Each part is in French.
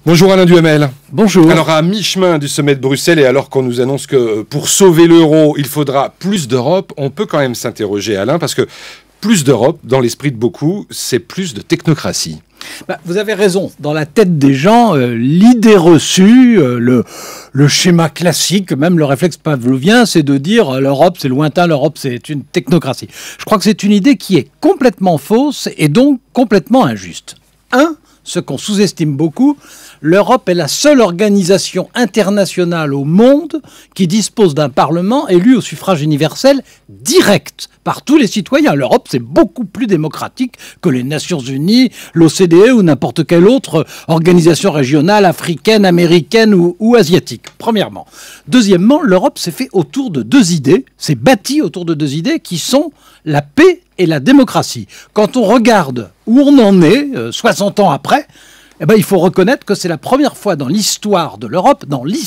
Bonjour Alain Duhamel. Bonjour. Alors à mi-chemin du sommet de Bruxelles et alors qu'on nous annonce que pour sauver l'euro, il faudra plus d'Europe, on peut quand même s'interroger Alain parce que plus d'Europe, dans l'esprit de beaucoup, c'est plus de technocratie. Vous avez raison. Dans la tête des gens, l'idée reçue, le schéma classique, même le réflexe pavlovien, c'est de dire l'Europe c'est lointain, l'Europe c'est une technocratie. Je crois que c'est une idée qui est complètement fausse et donc complètement injuste. Ce qu'on sous-estime beaucoup, l'Europe est la seule organisation internationale au monde qui dispose d'un Parlement élu au suffrage universel direct par tous les citoyens. L'Europe, c'est beaucoup plus démocratique que les Nations Unies, l'OCDE ou n'importe quelle autre organisation régionale, africaine, américaine ou asiatique, premièrement. Deuxièmement, l'Europe s'est fait autour de deux idées, s'est bâtie autour de deux idées qui sont la paix et la démocratie. Quand on regarde où on en est, 60 ans après, il faut reconnaître que c'est la première fois dans l'histoire de l'Europe,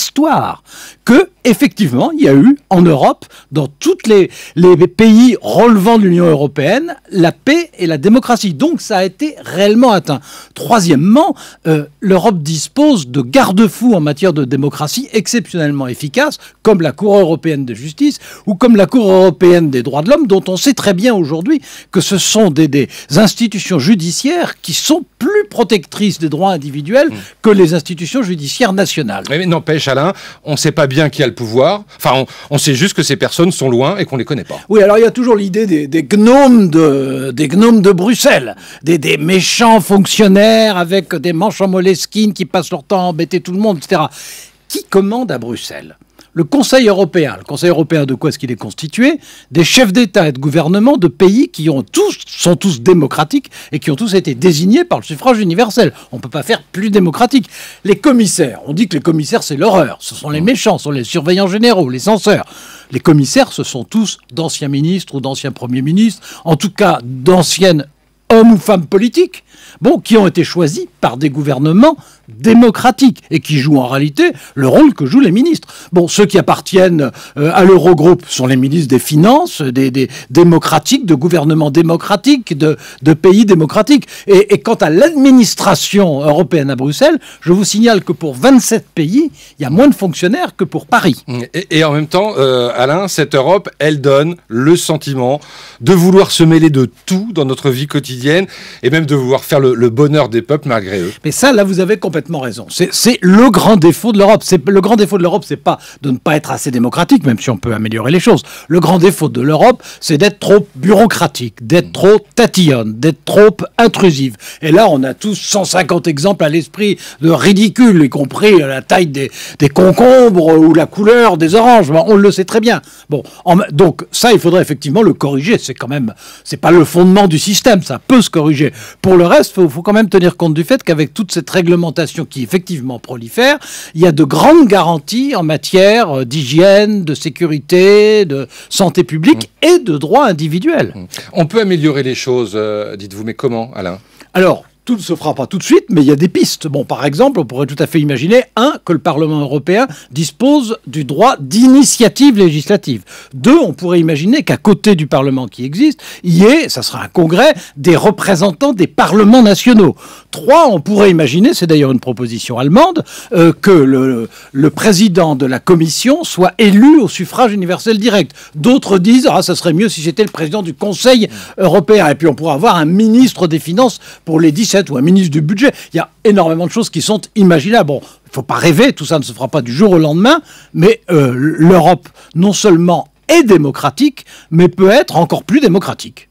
que effectivement, il y a eu en Europe, dans tous les pays relevant de l'Union européenne, la paix et la démocratie. Donc ça a été réellement atteint. Troisièmement, l'Europe dispose de garde-fous en matière de démocratie exceptionnellement efficaces, comme la Cour européenne de justice ou comme la Cour européenne des droits de l'homme, dont on sait très bien aujourd'hui que ce sont des institutions judiciaires qui sont plus protectrices des droits individuels que les institutions judiciaires nationales. Mais n'empêche Alain, on ne sait pas bien qui a le pouvoir. Enfin, on sait juste que ces personnes sont loin et qu'on ne les connaît pas. Oui, alors il y a toujours l'idée des gnomes de Bruxelles, des méchants fonctionnaires avec des manches en moleskine qui passent leur temps à embêter tout le monde, etc. Qui commande à Bruxelles ? Le Conseil européen. Le Conseil européen, de quoi est-ce qu'il est constitué? Des chefs d'État et de gouvernement de pays qui sont tous démocratiques et qui ont tous été désignés par le suffrage universel. On ne peut pas faire plus démocratique. Les commissaires, on dit que les commissaires c'est l'horreur. Ce sont les méchants, ce sont les surveillants généraux, les censeurs. Les commissaires, ce sont tous d'anciens ministres ou d'anciens premiers ministres, en tout cas d'anciennes hommes ou femmes politiques, qui ont été choisis par des gouvernements démocratiques et qui jouent en réalité le rôle que jouent les ministres. Ceux qui appartiennent à l'Eurogroupe sont les ministres des Finances, des démocratiques, de gouvernements démocratiques, de pays démocratiques. Et quant à l'administration européenne à Bruxelles, je vous signale que pour 27 pays, il y a moins de fonctionnaires que pour Paris. Et en même temps, Alain, cette Europe, elle donne le sentiment de vouloir se mêler de tout dans notre vie quotidienne et même de vouloir faire le bonheur des peuples malgré eux. Mais ça, là, vous avez complètement raison. C'est le grand défaut de l'Europe. Le grand défaut de l'Europe, c'est pas de ne pas être assez démocratique, même si on peut améliorer les choses. Le grand défaut de l'Europe, c'est d'être trop bureaucratique, d'être trop tatillonne, d'être trop intrusive. Et là, on a tous 150 exemples à l'esprit de ridicules, y compris la taille des concombres ou la couleur des oranges. On le sait très bien. Donc ça, il faudrait effectivement le corriger. C'est pas le fondement du système. Ça peut se corriger. Pour le reste, il faut quand même tenir compte du fait qu'avec toute cette réglementation qui effectivement prolifère, il y a de grandes garanties en matière d'hygiène, de sécurité, de santé publique et de droits individuels. On peut améliorer les choses, dites-vous, mais comment, Alain ? Alors, tout ne se fera pas tout de suite, mais il y a des pistes. Par exemple, on pourrait tout à fait imaginer, que le Parlement européen dispose du droit d'initiative législative. 2, on pourrait imaginer qu'à côté du Parlement qui existe, il y ait, ça sera un congrès, des représentants des parlements nationaux. 3, on pourrait imaginer, c'est d'ailleurs une proposition allemande, que le président de la Commission soit élu au suffrage universel direct. D'autres disent, ça serait mieux si c'était le président du Conseil européen. Et puis on pourrait avoir un ministre des Finances pour les 17 ou un ministre du budget. Il y a énormément de choses qui sont imaginables. Il ne faut pas rêver, tout ça ne se fera pas du jour au lendemain, mais l'Europe, non seulement est démocratique, mais peut être encore plus démocratique.